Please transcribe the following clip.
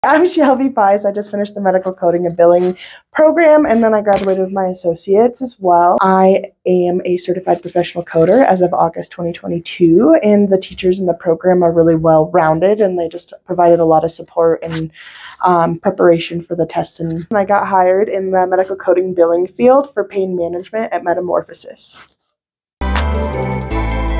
I'm Shelby Pies. I just finished the medical coding and billing program, and then I graduated with my associates as well. I am a certified professional coder as of August 2022, and the teachers in the program are really well-rounded, and they just provided a lot of support and preparation for the test. And I got hired in the medical coding billing field for pain management at Metamorphosis.